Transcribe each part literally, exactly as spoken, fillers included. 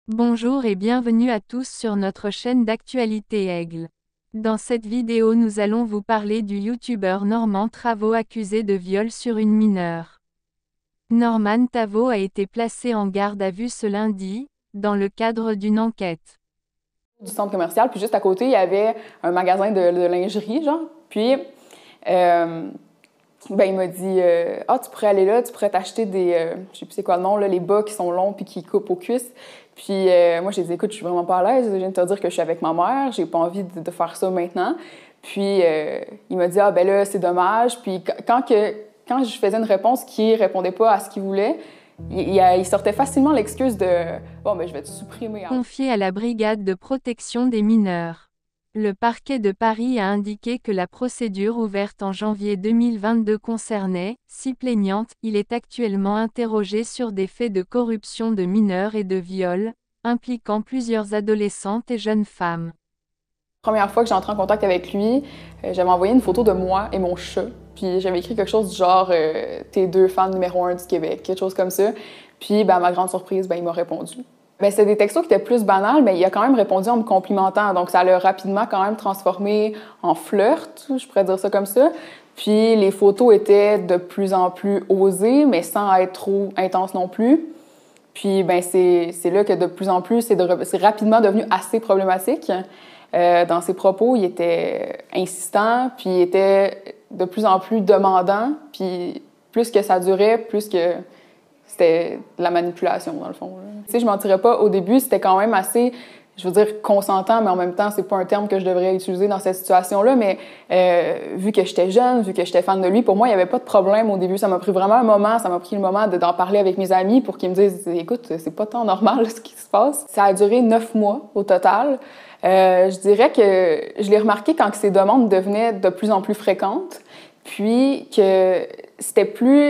Bonjour et bienvenue à tous sur notre chaîne d'actualité Aigle. Dans cette vidéo nous allons vous parler du youtubeur Norman Tavo accusé de viol sur une mineure. Norman Tavo a été placé en garde à vue ce lundi, dans le cadre d'une enquête. Du centre commercial, puis juste à côté, il y avait un magasin de, de lingerie, genre. Puis, euh, ben, il m'a dit euh, « Ah, tu pourrais aller là, tu pourrais t'acheter des... Euh, je sais plus c'est quoi le nom, là, les bas qui sont longs puis qui coupent aux cuisses. » Puis euh, moi, j'ai dit « Écoute, je suis vraiment pas à l'aise, je viens de te dire que je suis avec ma mère, j'ai pas envie de, de faire ça maintenant. » Puis, euh, il m'a dit « Ah, ben là, c'est dommage. » Puis quand, que, quand je faisais une réponse qui répondait pas à ce qu'il voulait, Il, il sortait facilement l'excuse de « Bon, ben je vais te supprimer. » Confié à la brigade de protection des mineurs. Le parquet de Paris a indiqué que la procédure ouverte en janvier deux mille vingt-deux concernait six plaignantes. Il est actuellement interrogé sur des faits de corruption de mineurs et de viol, impliquant plusieurs adolescentes et jeunes femmes. La première fois que j'ai entré en contact avec lui, euh, j'avais envoyé une photo de moi et mon chat. Puis j'avais écrit quelque chose du genre euh, « T'es deux fans numéro un du Québec », quelque chose comme ça. Puis, ben, à ma grande surprise, ben, il m'a répondu. Ben, c'était des textos qui étaient plus banals, mais il a quand même répondu en me complimentant. Donc, ça l'a rapidement quand même transformé en flirt, je pourrais dire ça comme ça. Puis, les photos étaient de plus en plus osées, mais sans être trop intenses non plus. Puis, ben, c'est là que de plus en plus, c'est de, c'est rapidement devenu assez problématique. Euh, dans ses propos, il était insistant, puis il était de plus en plus demandant. Puis, plus que ça durait, plus que c'était de la manipulation, dans le fond. Tu sais, je mentirais pas, au début, c'était quand même assez, je veux dire, consentant, mais en même temps, c'est pas un terme que je devrais utiliser dans cette situation-là, mais euh, vu que j'étais jeune, vu que j'étais fan de lui, pour moi, il y avait pas de problème au début. Ça m'a pris vraiment un moment, ça m'a pris le moment d'en parler avec mes amis pour qu'ils me disent « Écoute, c'est pas tant normal ce qui se passe. » Ça a duré neuf mois au total. Euh, je dirais que je l'ai remarqué quand ces demandes devenaient de plus en plus fréquentes, puis que c'était plus...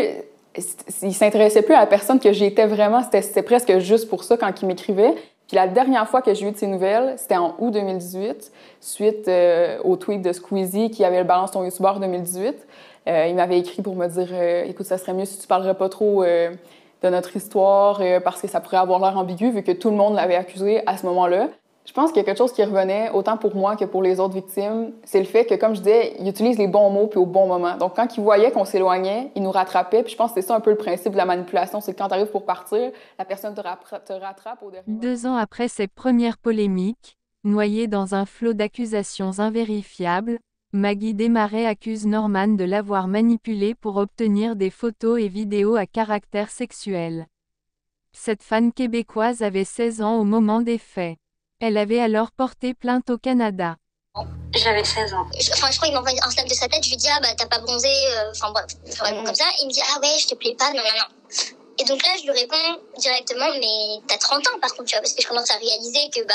il s'intéressait plus à la personne que j'étais vraiment, c'était presque juste pour ça quand il m'écrivait. Puis la dernière fois que j'ai eu de ses nouvelles, c'était en août deux mille dix-huit, suite euh, au tweet de Squeezie qui avait le Balance ton youtubeur deux mille dix-huit. Euh, il m'avait écrit pour me dire euh, « Écoute, ça serait mieux si tu parlerais pas trop euh, de notre histoire euh, parce que ça pourrait avoir l'air ambigu vu que tout le monde l'avait accusé à ce moment-là. » Je pense qu'il y a quelque chose qui revenait, autant pour moi que pour les autres victimes, c'est le fait que, comme je disais, il utilise les bons mots puis au bon moment. Donc, quand il voyait qu'on s'éloignait, il nous rattrapait. Puis je pense que c'est ça un peu le principe de la manipulation, c'est que quand tu arrives pour partir, la personne te, te rattrape au dernier moment. Deux ans après ses premières polémiques, noyée dans un flot d'accusations invérifiables, Maggie Desmarais accuse Norman de l'avoir manipulé pour obtenir des photos et vidéos à caractère sexuel. Cette fan québécoise avait seize ans au moment des faits. Elle avait alors porté plainte au Canada. J'avais seize ans. Je, enfin, je crois qu'il m'envoie un snap de sa tête, je lui dis « Ah bah t'as pas bronzé, enfin euh, bref, vraiment comme ça. » Il me dit « Ah ouais, je te plais pas, non, non, non. » Et donc là, je lui réponds directement « Mais t'as trente ans par contre, tu vois, parce que je commence à réaliser que bah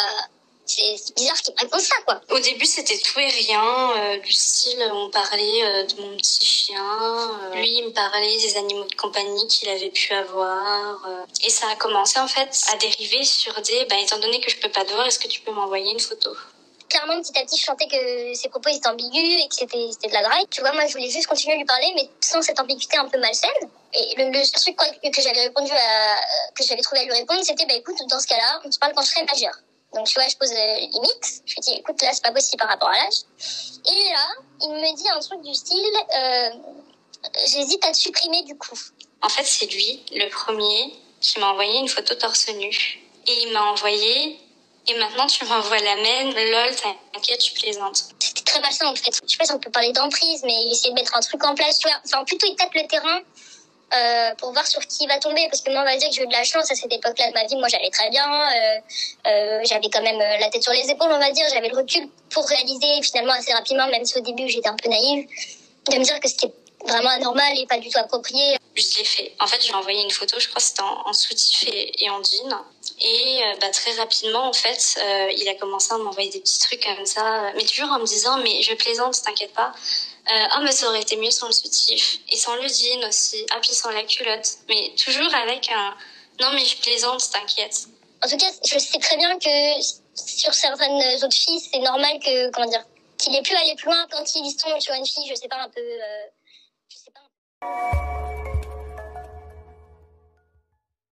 c'est bizarre qu'il me réponde ça, quoi. » Au début, c'était tout et rien, euh, du style, on parlait euh, de mon petit chien, euh, lui, il me parlait des animaux de compagnie qu'il avait pu avoir, euh, et ça a commencé, en fait, à dériver sur des, bah, étant donné que je peux pas te voir, est-ce que tu peux m'envoyer une photo? Clairement, petit à petit, je sentais que ses propos étaient ambigus et que c'était de la drague. Tu vois, moi, je voulais juste continuer à lui parler, mais sans cette ambiguïté un peu malsaine. Et le, le seul truc quoi, que j'avais répondu à, que j'avais trouvé à lui répondre, c'était, bah écoute, dans ce cas-là, on se parle quand je serai majeure. Donc, tu vois, je pose euh, limite. Je lui dis, écoute, là, c'est pas possible par rapport à l'âge. Et là, il me dit un truc du style, euh, j'hésite à te supprimer du coup. En fait, c'est lui, le premier, qui m'a envoyé une photo torse nu. Et il m'a envoyé, et maintenant tu m'envoies la même, lol, t'inquiète, tu plaisantes. C'était très malsain en fait. Je sais pas si on peut parler d'emprise, mais il essaie de mettre un truc en place, tu vois. Enfin, plutôt il tape le terrain euh, pour voir sur qui il va tomber. Parce que moi, on va dire que j'ai eu de la chance à cette époque-là de ma vie. Moi, j'allais très bien. Euh, euh, j'avais quand même la tête sur les épaules, on va dire. J'avais le recul pour réaliser finalement assez rapidement, même si au début j'étais un peu naïve, de me dire que c'était vraiment anormal et pas du tout approprié. Je l'ai fait. En fait, j'ai envoyé une photo, je crois que c'était en, en soutif et, et en jean. Et euh, bah, très rapidement, en fait, euh, il a commencé à m'envoyer des petits trucs comme ça, mais toujours en me disant « mais je plaisante, t'inquiète pas. Euh, ah, mais ça aurait été mieux sans le soutif. » Et sans le jean aussi. Ah, puis sans la culotte. Mais toujours avec un « non, mais je plaisante, t'inquiète. » En tout cas, je sais très bien que sur certaines autres filles, c'est normal que, comment dire, qu'il ait pu aller plus loin quand il tombe sur une fille, je sais pas, un peu... Euh, je sais pas.